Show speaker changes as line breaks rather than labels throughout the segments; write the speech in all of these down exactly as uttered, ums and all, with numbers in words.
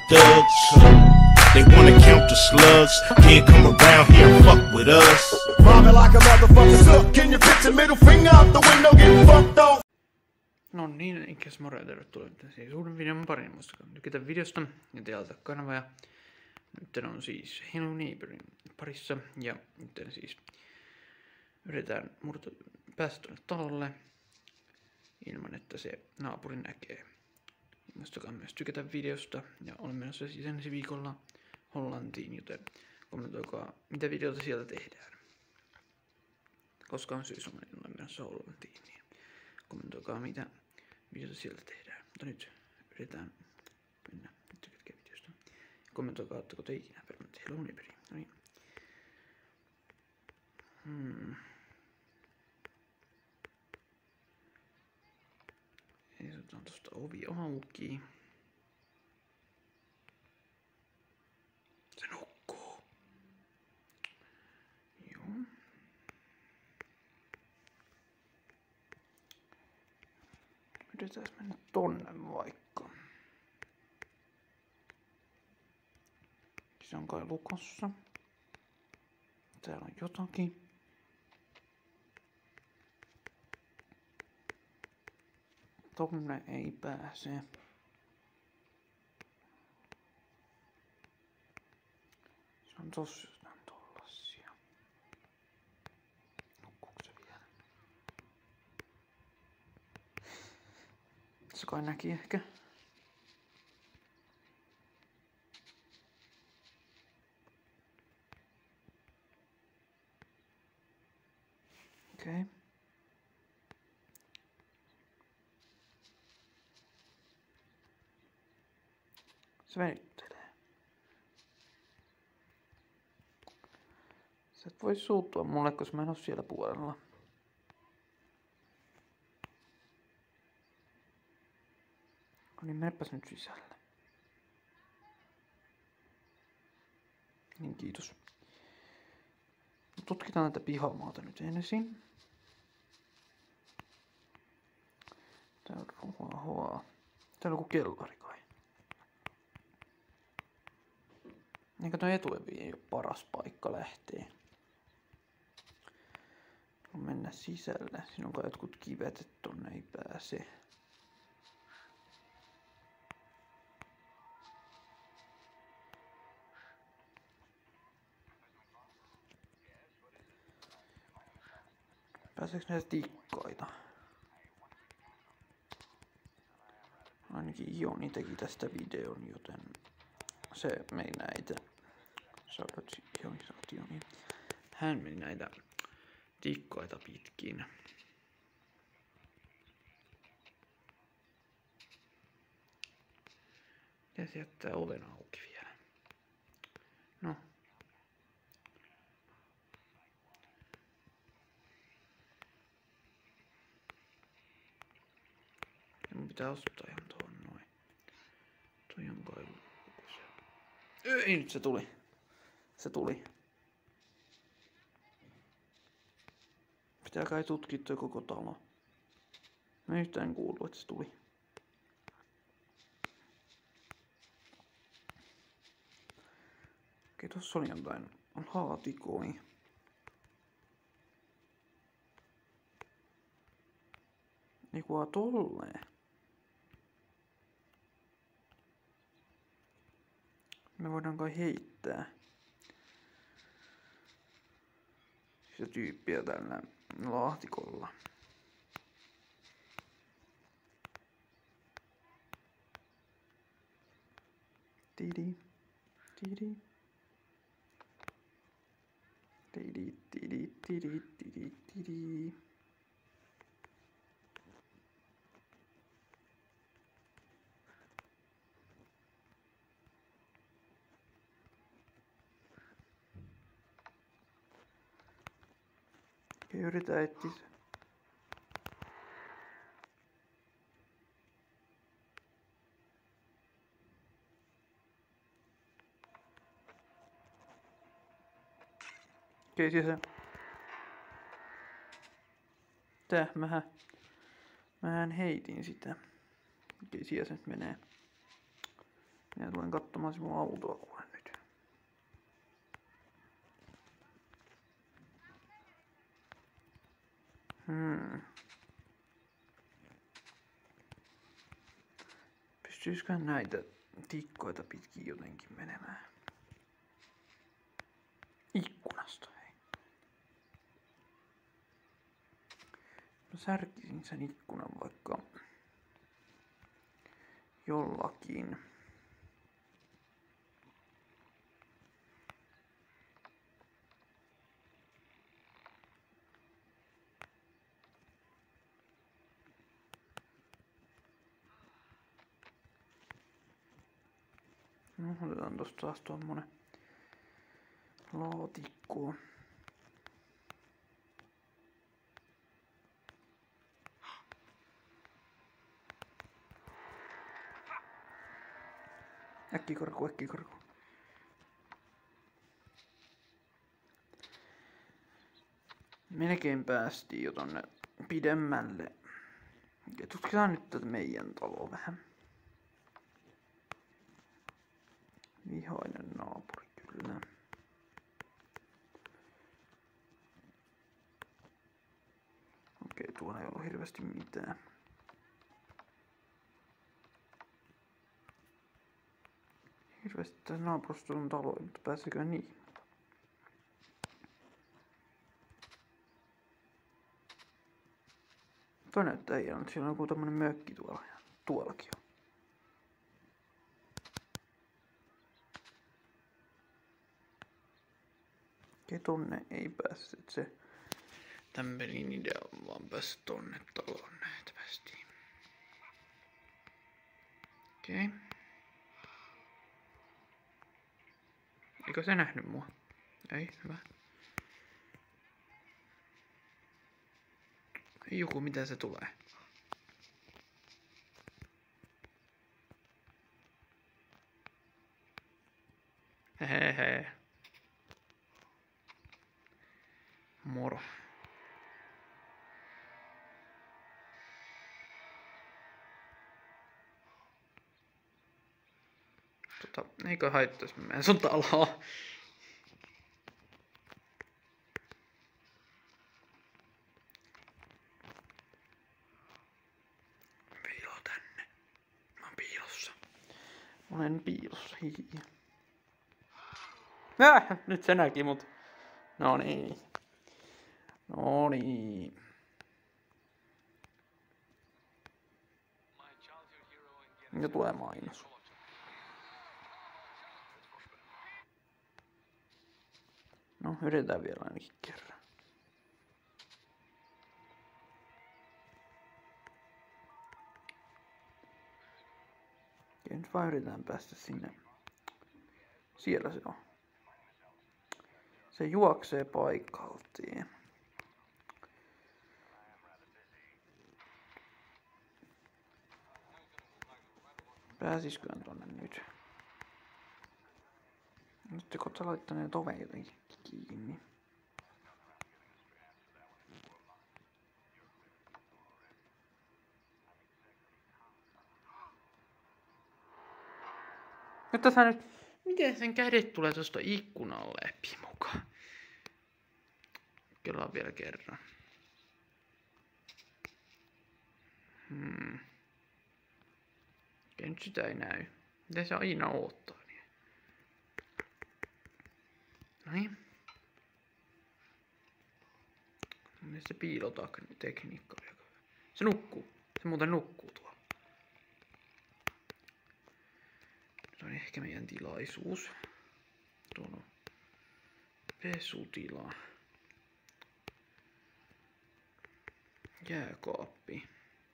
thugs. They wanna count the slugs, can't come around here and fuck with us.
Mobbing like a motherfucker suck. Can you picture middle finger out the window getting fucked off?
No niin, ikäs moro ja tervetuloa siis uuden videon pariin. Muistakaa tykätä videosta ja tilata kanavaa. Ja nyt on siis Hello Neighborin parissa ja nyt siis yritetään murta, päästä tuonne talolle ilman että se naapuri näkee. Muistakaa myös tykätä videosta ja olen menossa siis ensi viikolla Hollantiin, joten kommentoikaa mitä videota sieltä tehdään. Koska on syysloma, niin olen menossa Hollantiin, niin kommentoikaa mitä videota sieltä tehdään. Mutta nyt yritetään mennä tykätkää videosta. Kommentoikaa, ootteko te ikinä permanent Hello Neighboriin. No niin. Hmm. Heisotaan tosta ovi auki. Se nukkuu. Joo. Yritetään mennä tonne vaikka. Se on kai lukossa. Täällä on jotakin. Tonne ei pääse. Se on tossa jotain tollasia. Nukkuuko se vielä? Se kai näki ehkä. Okei. Okay. Se venyttelee. Sä et voi suuttua mulle, koska mä en oo siellä puolella. No niin, menepäs nyt sisälle. Niin, kiitos. Tutkitaan tätä pihamaata nyt ensin. Täällä on ruohoa. Täällä on joku kellari kai. Eikä toi etuovi ei oo paras paikka lähteä. On mennä sisälle. Siinä on kai jotkut kivet, et tonne ei pääse. Pääseekö näitä tikkaita? Ainakin Joni teki tästä videon, joten se meni näitä. Shoutout Joni, Joni. Hän meni näitä tikkaita pitkin. Ja se jättää oven auki vielä. No. Mun pitää ostaa ihan tuohon noin. Toi on kai lukuisia. Ei, nyt se tuli. Se tuli. Pitää kai tutkia toi koko talo. Mä yhtään kuuluu, että se tuli. Okei, tossa oli jotain. On haatikoi. Eiku tolleen. Me voidaan kai heittää sitä tyyppiä tällä lahtikolla. Tidi, tidi. Tidi, tidi, tidi, tidi, tidi. Ja yritän etsiä sen. Okei, siellä se. Tää, mähän, mähän heitin sitä. Okei, siellä se nyt menee. Minä tulen katsomaan sinun autoa kuule nyt. Hmm. Pystyisiköhän näitä tikkoita pitkin jotenkin menemään? Ikkunasta hei. Mä särkisin sen ikkunan vaikka jollakin. No, otetaan tosta taas tommonen laatikko. Äkkikarku, äkkikarku. Melkein päästiin jo tonne pidemmälle. Ja tutkitaan nyt tätä meidän taloa vähän. Vihainen naapuri kyllä. Okei, tuolla ei ollut hirveästi mitään. Hirveästi tässä naapurissa on taloja, mutta pääsekö niin? Toi näyttää hienolta, siellä on joku tämmönen mökki tuolla ja tuollakin on. Okei, tonne ei pääse, et se tän pelin idea on vaan päästä tonne taloon nähtävästi. Okei. Eikö se nähnyt mua? Ei, hyvä. Joku, mitä se tulee? Hehehe. Moro. Tota, eikö haittais mä menen sun taloon? Piilo tänne. Mä oon piilossa. Olen piilossa, hihi. Äh, nyt se näki mut. No niin. No niin. Ja tulee mainos. No, yritetään vielä ainakin kerran. Ja nyt vaan yritetään päästä sinne. Siellä se on. Se juoksee paikaltiin. Pääsisköhän tonne nyt? Nyt kun sä laittaneet oven jotenkin kiinni. Nyt tässä nyt... Miten sen kädet tulee tosta ikkunan läpi mukaan? Kellaan vielä kerran. Hmm. Okei, nyt sitä ei näy. Miten se aina oottaa niin? Noin. Miten se piilotekniikka oli aika hyvä. Se nukkuu. Se muuten nukkuu tuolla. Se on ehkä meidän tilaisuus. Tuolla on pesutila. Jääkaappi.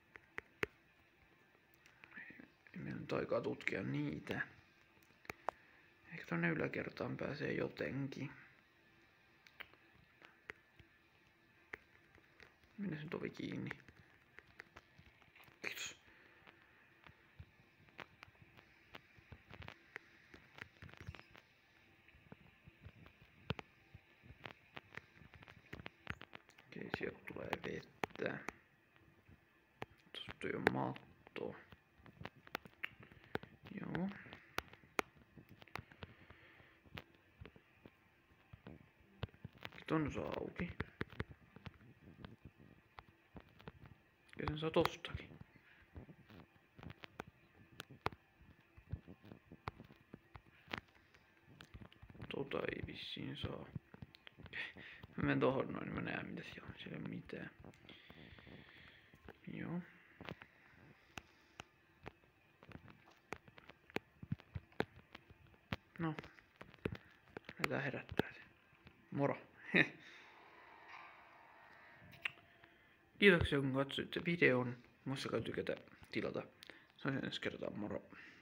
Ei meillä nyt aikaa tutkia niitä. Ehkä tonne yläkertaan pääsee jotenkin. Minne sen tovi kiinni? Kiitos. Okei, sieltä tulee vettä. Tuosta on matto. Joo. Ton saa auki. Ja sen saa tostakin. Tota ei vissiin saa. Mä menen tohon noin, niin mä näen mitä siellä on. Siellä ei ole mitään. Joo. No. Lähdetään herättää se. Moro. Kiitoksia kun katsoitte videon. Muistakaa tykätä, tilata. Se on ensi kertaa. Moro.